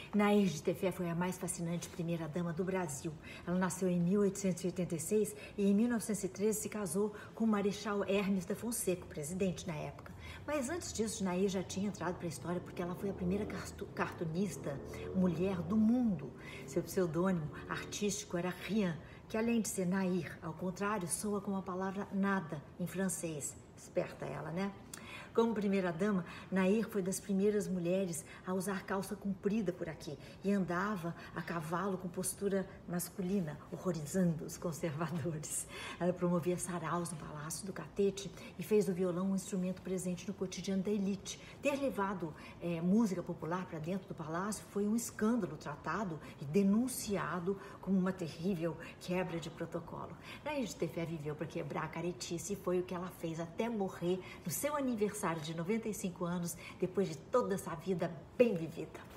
Nair de Tefé foi a mais fascinante primeira-dama do Brasil. Ela nasceu em 1886 e em 1913 se casou com o Marechal Hermes da Fonseca, presidente na época. Mas antes disso, Nair já tinha entrado para a história porque ela foi a primeira cartunista mulher do mundo. Seu pseudônimo artístico era Rien, que além de ser Nair, ao contrário, soa com a palavra nada em francês. Esperta ela, né? Como primeira-dama, Nair foi das primeiras mulheres a usar calça comprida por aqui e andava a cavalo com postura masculina, horrorizando os conservadores. Ela promovia saraus no Palácio do Catete e fez do violão um instrumento presente no cotidiano da elite. Ter levado música popular para dentro do palácio foi um escândalo tratado e denunciado como uma terrível quebra de protocolo. Nair de Tefé viveu para quebrar a caretice e foi o que ela fez até morrer no seu aniversário de 95 anos, depois de toda essa vida bem vivida.